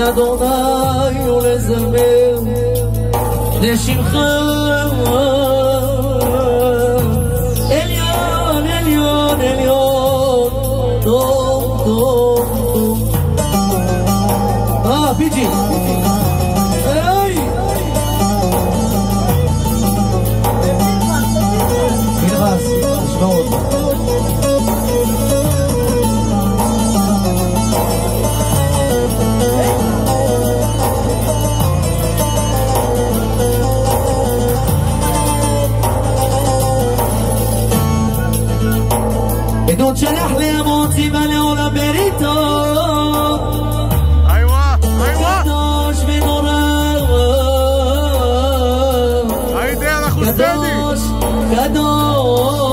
לאדוני ולזמר לשמך עליון עליון עליון טוב טוב טוב פיג'י פנחס תשמעו אותו עדות שלח למוציא ולעולם בריתו איווה, איווה קדוש ונורא היידה אנחנו סטדי קדוש קדוש